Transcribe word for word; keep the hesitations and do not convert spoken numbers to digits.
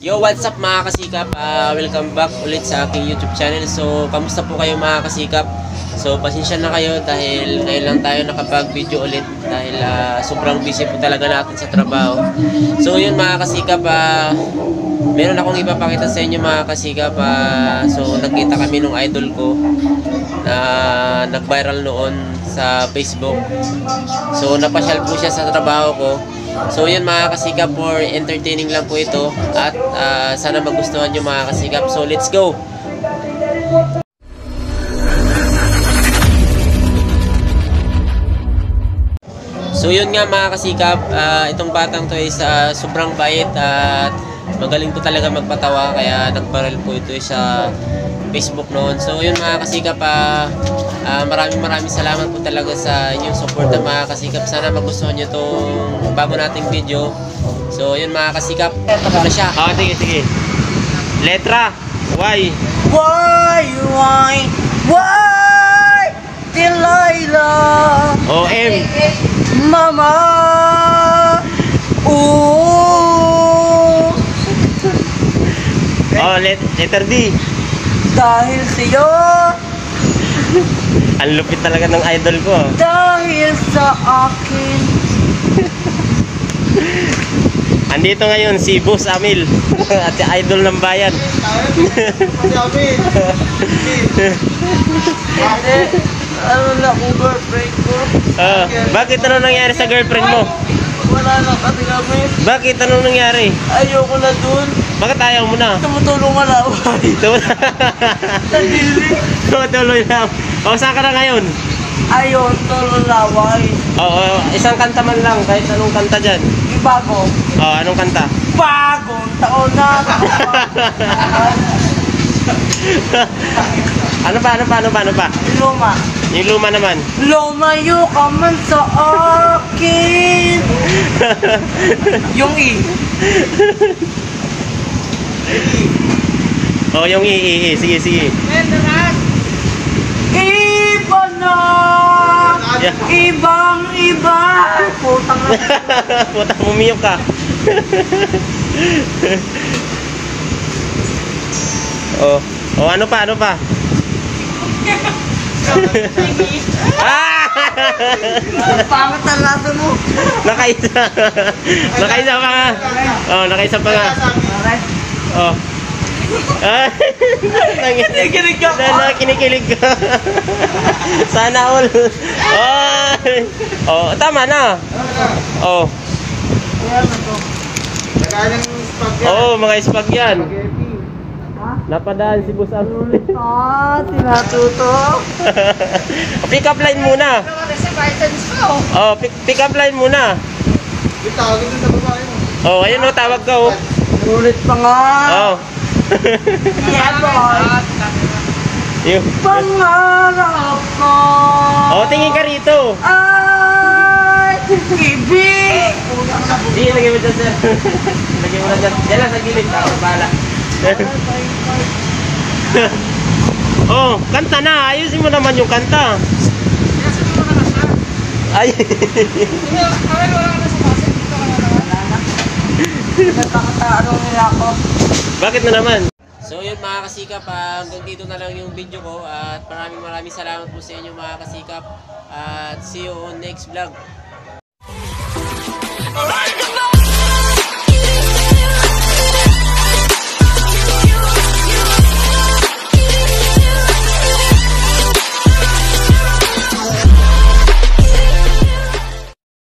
Yo, what's up mga kasikap? Uh, welcome back ulit sa aking YouTube channel. So, kamusta po kayo mga kasikap? So, pasensya na kayo dahil ngayon lang tayo nakapag-video ulit dahil uh, sobrang busy po talaga natin sa trabaho. So, yun mga kasikap, uh, meron akong ipapakita sa inyo mga kasikap. Uh, so, nagkita kami nung idol ko na nag-viral noon sa Facebook. So, napasyal po siya sa trabaho ko. So yun mga kasikap, for entertaining lang po ito at uh, sana magustuhan nyo mga kasikap. So let's go! So yun nga mga kasikap, uh, itong batang to is uh, sobrang bait at magaling po talaga magpatawa, kaya nag-viral po ito sa Facebook noon. So yun mga kasikap, uh, uh, maraming maraming salamat po talaga sa inyong support na mga kasikap. Sana magustuhan nyo itong bago nating video. So yun mga kasikap, ito na siya. Oh, sige, sige. Letra Y. Why, why, why, Delilah. O M. Mama. Ooh. Oh, let, letter D. Dahil sa'yo. Ang lupit talaga ng idol ko. Dahil sa akin. Andito ngayon si Boss Amil at si idol ng bayan. Ano na kung girlfriend ko? Uh, bakit ano nangyari sa girlfriend mo? Wala na kasi kami. Bakit ano nangyari? Ayoko na dun. Bakit ayaw mo na? Tumutulong ka na. Tuloy lang. O, saan ka na ngayon? Ayun, tulong laway. Oo, isang kanta man lang, kahit anong kanta dyan. Bago. Oo, anong kanta? Bagong taon na. Ano pa, ano pa, ano pa, ano pa? Luma. Yung luma naman. Lumayo ka man sa akin. Yung I. Oh, yung i, i, i. Sige, sige. Iba na. Yeah. Ibang iba. Putang na. Putang, mumiyok ka. Oh, oh, ano pa, ano pa? Ah! Pangat ang laso mo. Nakaisa. Nakaisa pa nga. Oh, nakaisa pa nga. Oh. Ah. Kinikilig ka. Na, kinikilig ka. Sana all. Oh. Oh, tama na. Oh. Oh, mga spag yan. Napadaan si Boss Amil. Ah, tinatuto. Pick up line muna. Oh, pick, pick up line muna. Oh, ayun oh, tawag ka oh. Ulit pa nga. Oh. Yeah, boy. Yung. Pangarap ko. Oh, tingin ka rito. Ay, ibig. Sige, lagay mo dyan, sir. Lagay mo na dyan. Diyan lang sa gilid. Ako, bahala. Oh, kanta na. Ayusin mo naman yung kanta. Ay. Nagkakataanong nila ako. Bakit na naman? So yun mga kasikap, uh, hanggang dito na lang yung video ko. At maraming maraming salamat po sa inyo mga kasikap. At see you on next vlog. Alright.